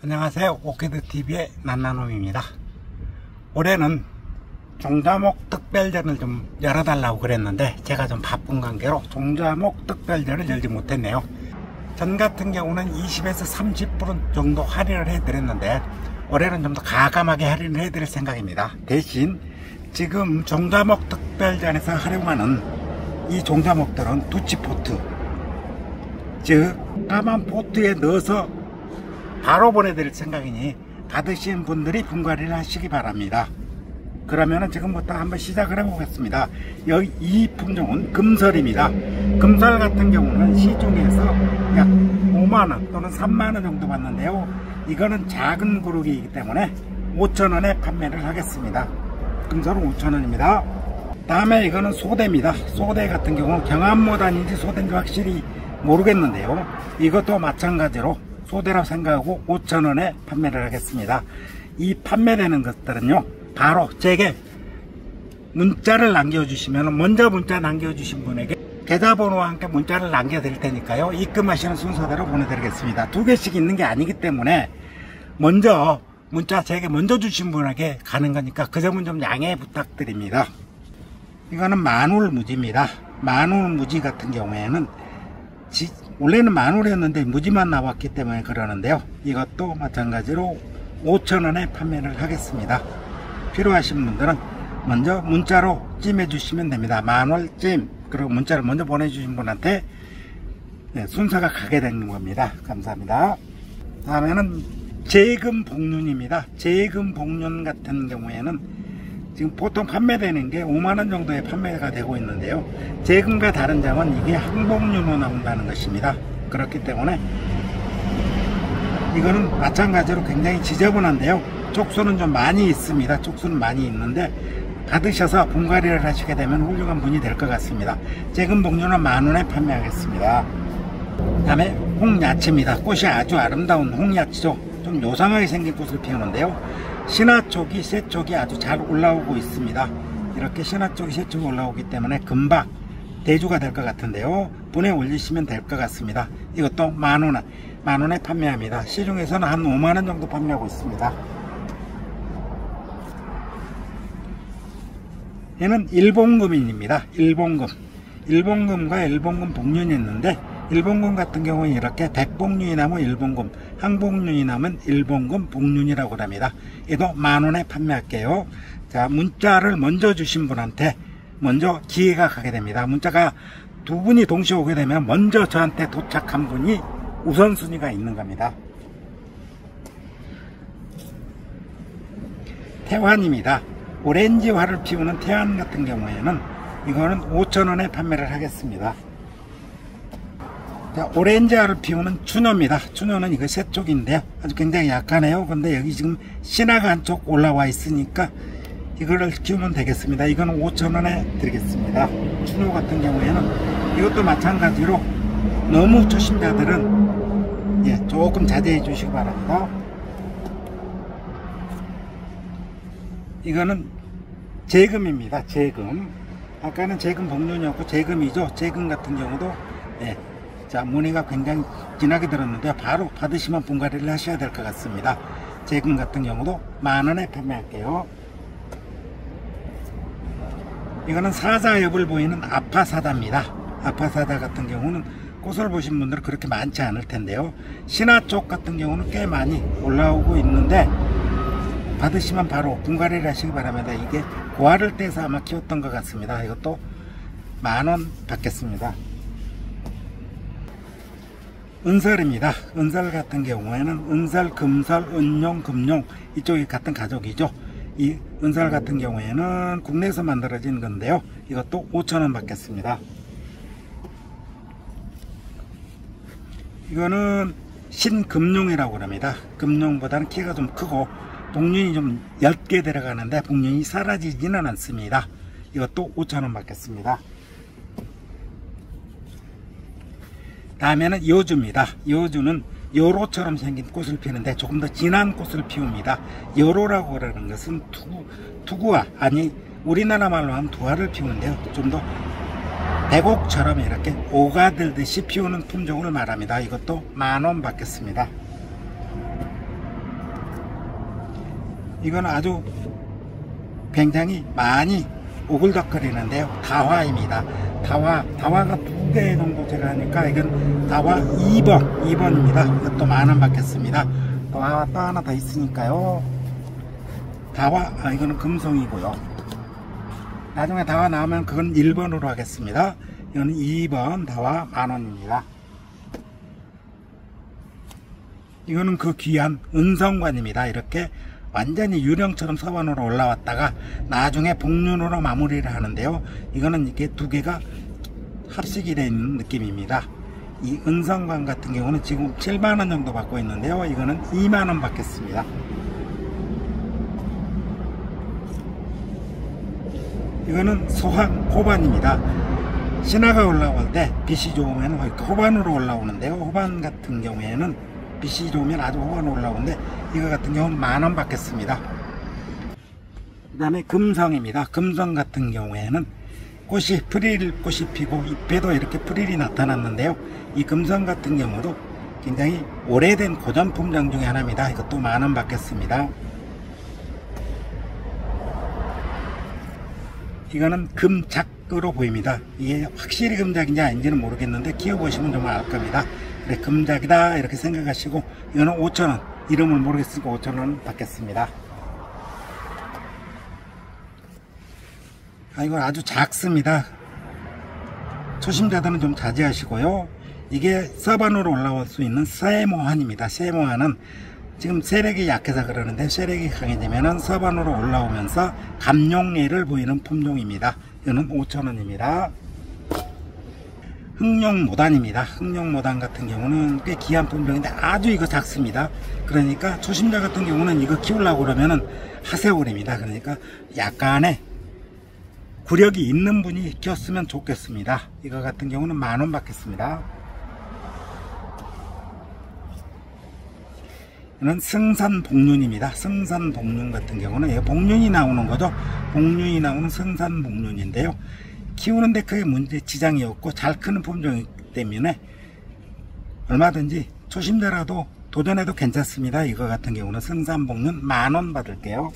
안녕하세요. 오키드TV의 난나놈입니다. 올해는 종자목 특별전을 좀 열어달라고 그랬는데 제가 좀 바쁜 관계로 종자목 특별전을 열지 못했네요. 전 같은 경우는 20에서 30% 정도 할인을 해드렸는데 올해는 좀 더 가감하게 할인을 해드릴 생각입니다. 대신 지금 종자목 특별전에서 활용하는 이 종자목들은 두치포트, 즉 까만 포트에 넣어서 바로 보내드릴 생각이니 받으신 분들이 분갈이를 하시기 바랍니다. 그러면은 지금부터 한번 시작을 해보겠습니다. 여기 이 품종은 금설입니다. 금설 같은 경우는 시중에서 약 5만원 또는 3만원 정도 받는데요. 이거는 작은 그룹이기 때문에 5,000원에 판매를 하겠습니다. 금설은 5,000원입니다. 다음에 이거는 소대입니다. 소대 같은 경우는 경암모단인지 소대인지 확실히 모르겠는데요. 이것도 마찬가지로 소대라고 생각하고 5,000원에 판매를 하겠습니다. 이 판매되는 것들은요, 바로 제게 문자를 남겨주시면 먼저 문자 남겨주신 분에게 계좌번호와 함께 문자를 남겨드릴 테니까요, 입금하시는 순서대로 보내드리겠습니다. 2개씩 있는 게 아니기 때문에 먼저 문자 제게 먼저 주신 분에게 가는 거니까 그 점은 좀 양해 부탁드립니다. 이거는 마눌무지입니다. 마눌무지 같은 경우에는 원래는 마눌이었는데 무지만 나왔기 때문에 그러는데요, 이것도 마찬가지로 5,000원에 판매를 하겠습니다. 필요하신 분들은 먼저 문자로 찜해 주시면 됩니다. 마눌찜, 그리고 문자를 먼저 보내주신 분한테 순서가 가게 되는 겁니다. 감사합니다. 다음에는 제금복륜입니다. 제금복륜 같은 경우에는 지금 보통 판매되는 게 5만원 정도에 판매가 되고 있는데요, 제금과 다른 점은 이게 항복륜으로 나온다는 것입니다. 그렇기 때문에 이거는 마찬가지로 굉장히 지저분한데요, 촉수는 좀 많이 있습니다. 촉수는 많이 있는데 받으셔서 분갈이를 하시게 되면 훌륭한 분이 될 것 같습니다. 제금복륜은 10,000원에 판매하겠습니다. 그 다음에 홍야채입니다. 꽃이 아주 아름다운 홍야채죠. 좀 요상하게 생긴 꽃을 피우는데요, 신화촉이 새촉이 아주 잘 올라오고 있습니다. 이렇게 신화촉이 새촉이 올라오기 때문에 금방 대주가 될 것 같은데요, 분에 올리시면 될 것 같습니다. 이것도 10,000원에 판매합니다. 시중에서는 한 5만원 정도 판매하고 있습니다. 얘는 일본금입니다. 일본금과 일본금 복륜이 있는데, 일본금 같은 경우는 이렇게 백복륜이 나면 일본금, 항복륜이 나면 일본금 복륜이라고 합니다. 이도 10,000원에 판매할게요. 자, 문자를 먼저 주신 분한테 먼저 기회가 가게 됩니다. 문자가 두 분이 동시에 오게 되면 먼저 저한테 도착한 분이 우선순위가 있는 겁니다. 태환입니다. 오렌지화를 피우는 태환 같은 경우에는 이거는 5,000원에 판매를 하겠습니다. 자, 오렌지화를 피우는 추녀입니다. 추녀는 이거 새쪽인데요, 아주 굉장히 약하네요. 근데 여기 지금 신화가 한쪽 올라와 있으니까 이거를 키우면 되겠습니다. 이거는 5,000원에 드리겠습니다. 추녀 같은 경우에는 이것도 마찬가지로 너무 초심자들은 조금 자제해 주시기 바랍니다. 이거는 제금입니다. 제금. 아까는 제금 복륜이었고 제금이죠. 제금 같은 경우도 자, 무늬가 굉장히 진하게 들었는데 바로 받으시면 분갈이를 하셔야 될 것 같습니다. 제금 같은 경우도 10,000원에 판매할게요. 이거는 사자엽을 보이는 아파사다입니다. 아파사다 같은 경우는 꽃을 보신 분들은 그렇게 많지 않을 텐데요, 신화 쪽 같은 경우는 꽤 많이 올라오고 있는데 받으시면 바로 분갈이를 하시기 바랍니다. 이게 고화를 떼서 아마 키웠던 것 같습니다. 이것도 10,000원 받겠습니다. 은설입니다. 은설 같은 경우에는 은설, 금설, 은용, 금용 이쪽이 같은 가족이죠. 이 은설 같은 경우에는 국내에서 만들어진 건데요, 이것도 5,000원 받겠습니다. 이거는 신금룡이라고 합니다. 금룡보다는 키가 좀 크고 복륜이 좀 옅게 들어가는데 복륜이 사라지지는 않습니다. 이것도 5,000원 받겠습니다. 다음에는 여주입니다. 여주는 여로처럼 생긴 꽃을 피우는데 조금 더 진한 꽃을 피웁니다. 여로라고 하는 것은 투구화, 아니 우리나라 말로 하면 두화를 피우는데요, 좀 더 대곡처럼 이렇게 오가들듯이 피우는 품종을 말합니다. 이것도 10,000원 받겠습니다. 이건 아주 굉장히 많이 오글덕거리는데요. 다화입니다. 다화가 2개 정도 제가 하니까 이건 다화 2번입니다. 이것도 10,000원 받겠습니다. 또 하나 더 있으니까요. 다화, 이거는 금송이고요. 나중에 다화 나오면 그건 1번으로 하겠습니다. 이거는 2번 다화 10,000원입니다. 이거는 그 귀한 은성관입니다. 이렇게 완전히 유령처럼 서반으로 올라왔다가 나중에 복륜으로 마무리를 하는데요. 이거는 이렇게 2개가 합식이 되어 있는 느낌입니다. 이 은성관 같은 경우는 지금 7만원 정도 받고 있는데요. 이거는 2만원 받겠습니다. 이거는 소황 호반입니다. 신화가 올라올 때 빛이 좋으면 호반으로 올라오는데요. 호반 같은 경우에는 빛이 좋으면 아주 호반으로 올라오는데 이거 같은 경우는 10,000원 받겠습니다. 그 다음에 금성입니다. 금성 같은 경우에는 꽃이 피고 잎에도 이렇게 프릴이 나타났는데요. 이 금성 같은 경우도 굉장히 오래된 고전 품종 중에 하나입니다. 이것도 10,000원 받겠습니다. 이거는 금작으로 보입니다. 이게 확실히 금작인지 아닌지는 모르겠는데 키워보시면 정말 알 겁니다. 그래, 금작이다 이렇게 생각하시고 이거는 5,000원, 이름을 모르겠으니까 5,000원 받겠습니다. 이거 아주 작습니다. 초심자들은 좀 자제하시고요. 이게 서반으로 올라올 수 있는 세모환입니다. 세모환은 지금 세력이 약해서 그러는데 세력이 강해지면 서반으로 올라오면서 감룡예를 보이는 품종입니다. 이거는 5,000원입니다. 흑룡모단입니다. 흑룡모단 같은 경우는 꽤 귀한 품종인데 아주 이거 작습니다. 그러니까 초심자 같은 경우는 이거 키우려고 그러면은 하세월입니다. 그러니까 약간의 구력이 있는 분이 키웠으면 좋겠습니다. 이거 같은 경우는 10,000원 받겠습니다. 이는 승산복륜입니다. 승산복륜 같은 경우는 복륜이 나오는 거죠. 복륜이 나오는 승산복륜인데요. 키우는데 크게 문제 지장이 없고 잘 크는 품종이기 때문에 얼마든지 초심자라도 도전해도 괜찮습니다. 이거 같은 경우는 승산복륜 10,000원 받을게요.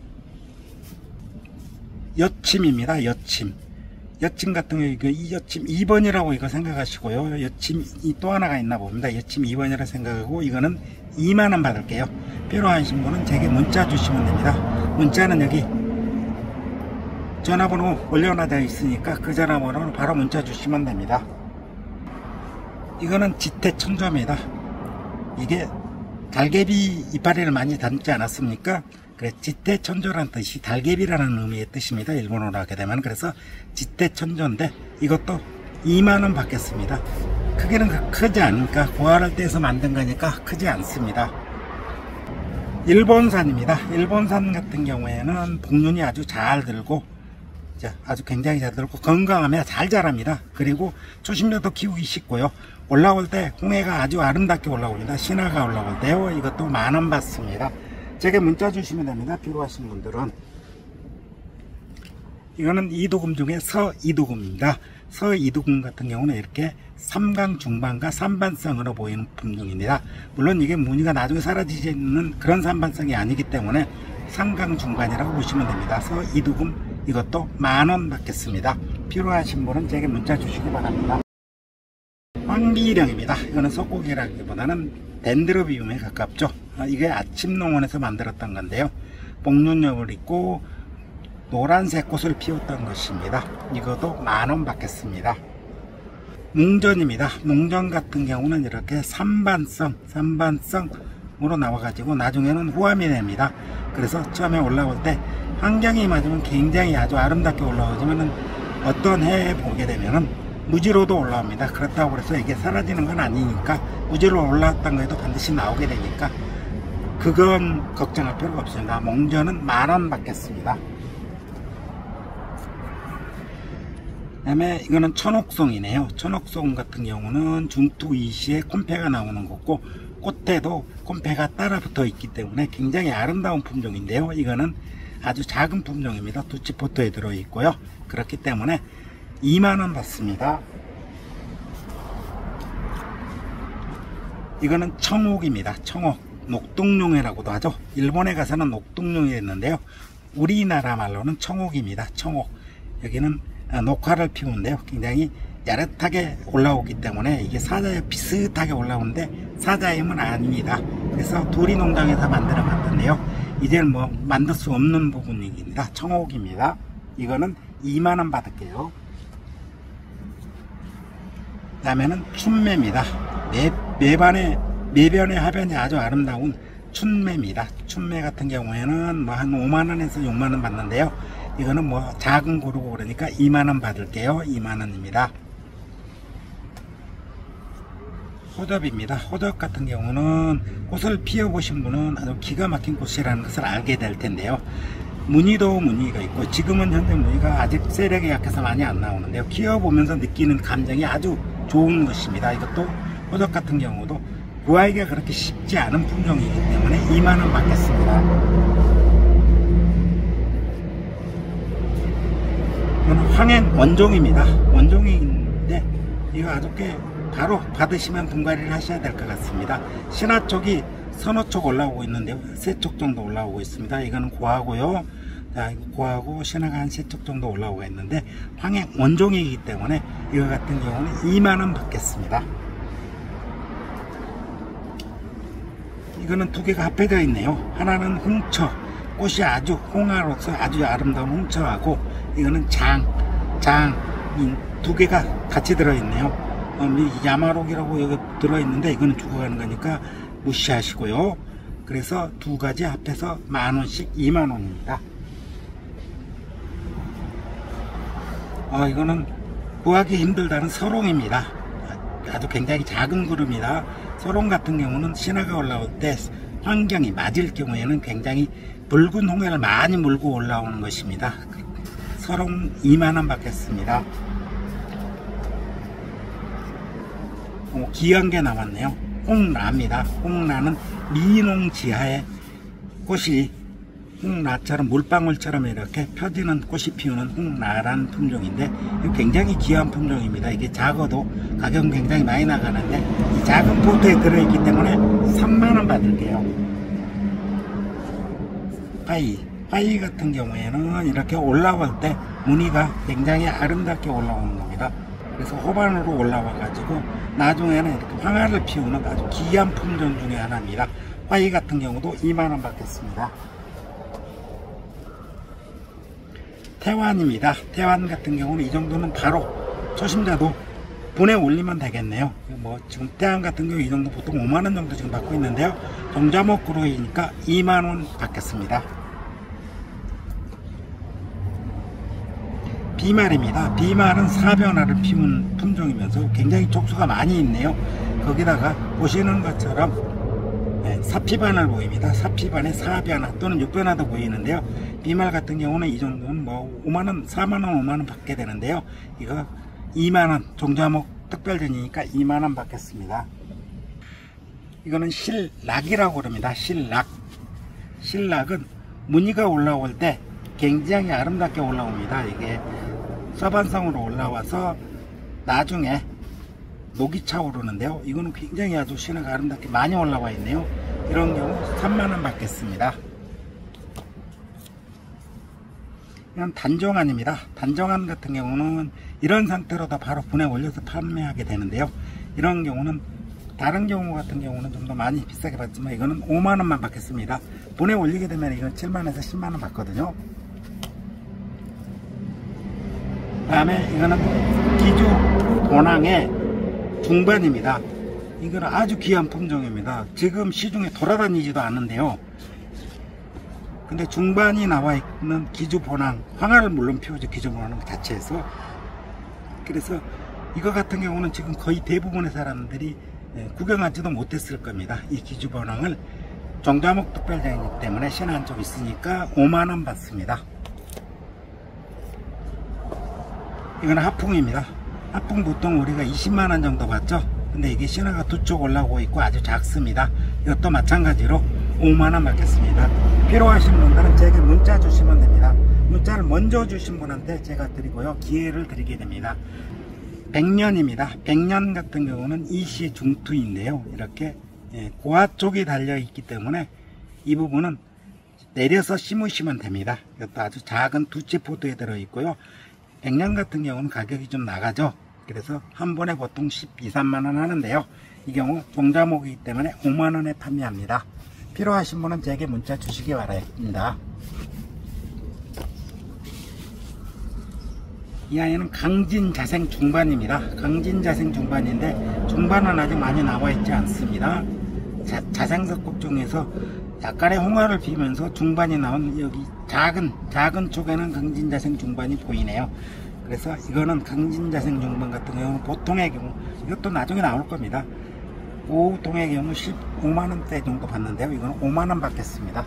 여침입니다. 여침 같은 경우 이 여침 2번이라고 이거 생각하시고요. 여침이 또 하나가 있나 봅니다. 여침 2번이라 생각하고 이거는 2만원 받을게요. 필요하신 분은 제게 문자 주시면 됩니다. 문자는 여기 전화번호 올려놔져 있으니까 그 전화번호로 바로 문자 주시면 됩니다. 이거는 지태천조입니다. 이게 달개비 이파리를 많이 담지 않았습니까? 그래, 지태천조라는 뜻이 달개비라는 의미의 뜻입니다. 일본어로 하게 되면. 그래서 지태천조인데 이것도 2만원 받겠습니다. 크기는 크지 않으니까 고아를 떼서 만든 거니까 크지 않습니다. 일본산입니다. 일본산 같은 경우에는 복륜이 아주 잘 들고 아주 굉장히 잘 들고 건강하며 잘 자랍니다. 그리고 초심자도 키우기 쉽고요. 올라올 때 홍해가 아주 아름답게 올라옵니다. 신화가 올라올 때요. 이것도 10,000원 받습니다. 제게 문자 주시면 됩니다. 필요하신 분들은. 이거는 이두금 중에 서이두금입니다. 서이두금 같은 경우는 이렇게 3강 중반과 산반성으로 보이는 품종입니다. 물론 이게 무늬가 나중에 사라지는 그런 산반성이 아니기 때문에 3강 중반이라고 보시면 됩니다. 서이두금 이것도 10,000원 받겠습니다. 필요하신 분은 제게 문자 주시기 바랍니다. 황비령입니다. 이거는 속고기라기보다는 덴드로비움에 가깝죠. 이게 아침농원에서 만들었던 건데요. 복륜엽을 입고 노란색 꽃을 피웠던 것입니다. 이것도 10,000원 받겠습니다. 몽전입니다. 몽전 같은 경우는 이렇게 산반성으로 나와가지고 나중에는 후암이 됩니다. 그래서 처음에 올라올 때 환경이 맞으면 굉장히 아주 아름답게 올라오지만 어떤 해에 보게 되면은 무지로도 올라옵니다. 그렇다고 해서 이게 사라지는 건 아니니까 무지로 올라왔던 거에도 반드시 나오게 되니까 그건 걱정할 필요가 없습니다. 몽전은 10,000원 받겠습니다. 그 다음에 이거는 천옥송이네요. 천옥송 같은 경우는 중투 이시에 콤패가 나오는 거고 꽃에도 콤패가 따라 붙어 있기 때문에 굉장히 아름다운 품종인데요. 이거는 아주 작은 품종입니다. 두치포트에 들어 있고요. 그렇기 때문에 2만원 받습니다. 이거는 청옥입니다. 청옥 녹동룡이라고도 하죠. 일본에 가서는 녹동룡이었는데요. 우리나라 말로는 청옥입니다. 청옥. 여기는 녹화를 피우는데요. 굉장히 야릇하게 올라오기 때문에 이게 사자에 비슷하게 올라오는데 사자임은 아닙니다. 그래서 도리농장에서 만들었는데요. 이제는 뭐 만들 수 없는 부분입니다. 청옥입니다. 이거는 2만원 받을게요. 다음에는 춘매입니다. 매변의 하변이 아주 아름다운 춘매입니다. 춘매 같은 경우에는 뭐 한 5만원에서 6만원 받는데요. 이거는 뭐 작은 고르고 그러니까 2만원 받을게요. 2만원입니다. 호접입니다. 호접 같은 경우는 꽃을 피워보신 분은 아주 기가 막힌 꽃이라는 것을 알게 될 텐데요. 무늬도 무늬가 있고 지금은 현재 무늬가 아직 세력이 약해서 많이 안 나오는데요. 키워보면서 느끼는 감정이 아주 좋은 것입니다. 이것도 호접 같은 경우도 구하기가 그렇게 쉽지 않은 품종이기 때문에 2만원 받겠습니다. 이건 황행 원종입니다. 원종인데 이거 아주 꽤 바로 받으시면 분갈이를 하셔야 될 것 같습니다. 신화 쪽이 서너 쪽 올라오고 있는데요. 3쪽 정도 올라오고 있습니다. 이거는 고하고요. 자, 이거 고하고 신화가 한 3쪽 정도 올라오고 있는데 황행 원종이기 때문에 이거 같은 경우는 2만원 받겠습니다. 이거는 두 개가 합해져 있네요. 하나는 홍처, 꽃이 아주 홍화로서 아주 아름다운 홍처하고 이거는 이 두 개가 같이 들어있네요. 야마록이라고 여기 들어있는데 이거는 죽어가는 거니까 무시하시고요. 그래서 두 가지 합해서 만원씩 2만원입니다. 이거는 구하기 힘들다는 서롱입니다. 아주 굉장히 작은 그루입니다. 서롱 같은 경우는 신화가 올라올 때 환경이 맞을 경우에는 굉장히 붉은 홍해를 많이 물고 올라오는 것입니다. 서롱 2만원 받겠습니다. 귀한 게 나왔네요. 홍라입니다. 홍라는 미농 지하에 꽃이 홍라처럼 물방울처럼 이렇게 펴지는 꽃이 피우는 홍라라는 품종인데 굉장히 귀한 품종입니다. 이게 작아도 가격은 굉장히 많이 나가는데 이 작은 포트에 들어있기 때문에 3만원 받을게요. 파이 같은 경우에는 이렇게 올라올 때 무늬가 굉장히 아름답게 올라오는 겁니다. 그래서 호반으로 올라와 가지고 나중에는 이렇게 황화를 피우는 아주 귀한 품종 중에 하나입니다. 파이 같은 경우도 2만원 받겠습니다. 태완입니다. 태완 같은 경우는 이 정도는 바로 초심자도 분에 올리면 되겠네요. 뭐 지금 태완 같은 경우 이 정도 보통 5만원 정도 지금 받고 있는데요. 종자목 그루이니까 2만원 받겠습니다. 비말입니다. 비말은 사변화를 피운 품종이면서 굉장히 촉수가 많이 있네요. 거기다가 보시는 것처럼 사피반을 보입니다. 사피반에 사변화 또는 육변화도 보이는데요. 비말 같은 경우는 이 정도는 뭐 5만원, 4만원, 5만원 받게 되는데요. 이거 2만원, 종자목 특별전이니까 2만원 받겠습니다. 이거는 실락이라고 그럽니다. 실락은 무늬가 올라올 때 굉장히 아름답게 올라옵니다. 이게 서반성으로 올라와서 나중에 녹이 차오르는데요. 이거는 굉장히 아주 신화가 아름답게 많이 올라와 있네요. 이런 경우 3만원 받겠습니다. 이건 단종안입니다. 단종안 같은 경우는 이런 상태로 다 바로 분에 올려서 판매하게 되는데요. 이런 경우는 다른 경우 같은 경우는 좀 더 많이 비싸게 받지만 이거는 5만원만 받겠습니다. 분에 올리게 되면 이건 7만원에서 10만원 받거든요. 다음에 이거는 기주 본항의 중반입니다. 이거는 아주 귀한 품종입니다. 지금 시중에 돌아다니지도 않는데요. 근데 중반이 나와 있는 기주 본항, 황화를 물론 피우죠. 기주 본항 자체에서. 그래서 이거 같은 경우는 지금 거의 대부분의 사람들이 구경하지도 못했을 겁니다. 이 기주 본항을 종자목 특별장이기 때문에 신화 한쪽 있으니까 5만원 받습니다. 이건 하풍입니다. 하풍 보통 우리가 20만원 정도 받죠. 근데 이게 신화가 두 쪽 올라오고 있고 아주 작습니다. 이것도 마찬가지로 5만원 받겠습니다. 필요하신 분들은 제게 문자 주시면 됩니다. 문자를 먼저 주신 분한테 제가 드리고요. 기회를 드리게 됩니다. 백년입니다. 백년 같은 경우는 이시 중투인데요. 이렇게 고화 쪽이 달려 있기 때문에 이 부분은 내려서 심으시면 됩니다. 이것도 아주 작은 두째 포트에 들어 있고요. 백년 같은 경우는 가격이 좀 나가죠. 그래서 한 번에 보통 12, 13만원 하는데요. 이 경우 종자목이기 때문에 5만원에 판매합니다. 필요하신 분은 제게 문자 주시기 바랍니다. 이 아이는 강진자생 중반입니다. 강진자생 중반인데 중반은 아직 많이 나와 있지 않습니다. 자생석곡 중에서 약간의 홍화를 피면서 중반이 나온 여기 작은 쪽에는 강진자생 중반이 보이네요. 그래서 이거는 강진자생 중반 같은 경우는 보통의 경우, 이것도 나중에 나올 겁니다. 보통의 경우 15만원대 정도 받는데요. 이거는 5만원 받겠습니다.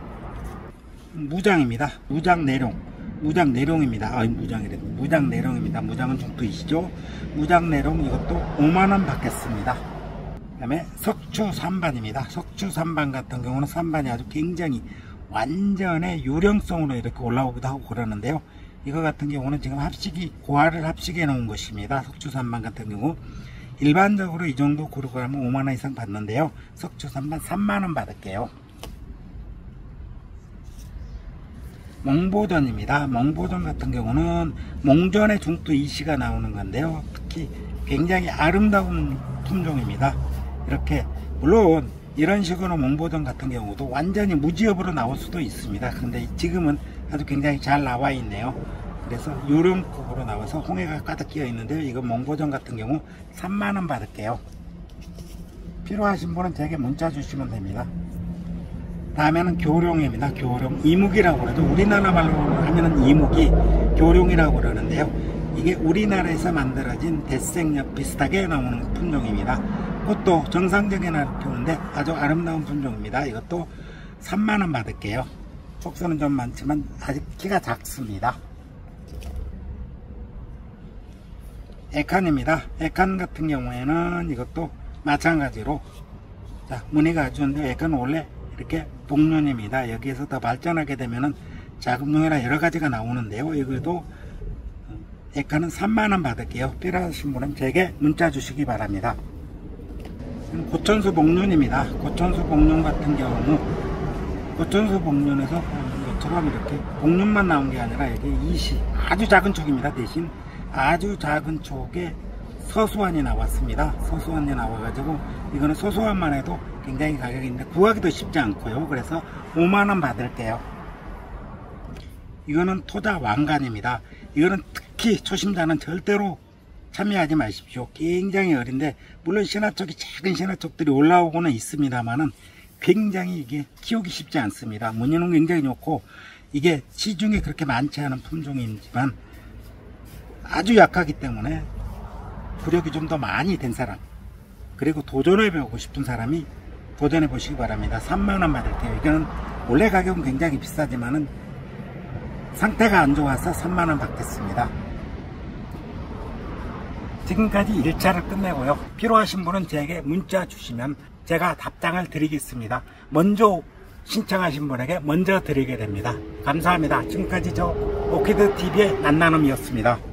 무장입니다. 무장내룡입니다. 무장내룡입니다. 무장은 중투이시죠. 무장내룡 이것도 5만원 받겠습니다. 그 다음에 석추3반입니다. 석추3반 같은 경우는 3반이 아주 굉장히 완전의 유령성으로 이렇게 올라오기도 하고 그러는데요. 이거 같은 경우는 지금 고화를 합식해 놓은 것입니다. 석추 3반 같은 경우 일반적으로 이 정도 고르고 하면 5만원 이상 받는데요. 석추 3반 3만원 받을게요. 몽보전입니다. 몽보전 같은 경우는 몽전의 중투 이시가 나오는 건데요. 특히 굉장히 아름다운 품종입니다. 이렇게 물론 이런 식으로 몽보전 같은 경우도 완전히 무지업으로 나올 수도 있습니다. 근데 지금은 아주 굉장히 잘 나와 있네요. 그래서 요령급으로 나와서 홍해가 가득 끼어 있는데요. 이거 몽보전 같은 경우 3만원 받을게요. 필요하신 분은 제게 문자 주시면 됩니다. 다음에는 교룡입니다. 교룡 이묵이라고 그러죠. 우리나라 말로 하면은 이묵이 교룡이라고 그러는데요. 이게 우리나라에서 만들어진 대생엽 비슷하게 나오는 품종입니다. 그것도 정상적인 알을 피우는데 아주 아름다운 품종입니다. 이것도 3만원 받을게요. 속수는 좀 많지만 아직 키가 작습니다. 에칸입니다. 에칸 같은 경우에는 이것도 마찬가지로 자, 무늬가 아주 좋은데 에칸은 원래 이렇게 복륜입니다. 여기에서 더 발전하게 되면은 자금용이나 여러가지가 나오는데요. 이것도 에칸은 3만원 받을게요. 필요하신 분은 제게 문자 주시기 바랍니다. 고천수 복륜입니다. 고천수 복륜 같은 경우 고천수 복륜에서 보는 것처럼 이렇게 복륜만 나온 게 아니라 이게 이시 아주 작은 촉입니다. 대신 아주 작은 촉에 서수환이 나왔습니다. 서수환이 나와가지고 이거는 서수환만 해도 굉장히 가격인데 구하기도 쉽지 않고요. 그래서 5만원 받을게요. 이거는 토자 왕간입니다. 이거는 특히 초심자는 절대로 참여하지 마십시오. 굉장히 어린데 물론 신화촉이 작은 신화촉들이 올라오고는 있습니다만은 굉장히 이게 키우기 쉽지 않습니다. 무늬는 굉장히 좋고 이게 시중에 그렇게 많지 않은 품종이지만 아주 약하기 때문에 구력이 좀 더 많이 된 사람 그리고 도전해 보고 싶은 사람이 도전해 보시기 바랍니다. 3만원 받을게요. 이거는 원래 가격은 굉장히 비싸지만은 상태가 안 좋아서 3만원 받겠습니다. 지금까지 1차를 끝내고요. 필요하신 분은 제게 문자 주시면 제가 답장을 드리겠습니다. 먼저 신청하신 분에게 먼저 드리게 됩니다. 감사합니다. 지금까지 저 오키드TV의 난나눔이었습니다.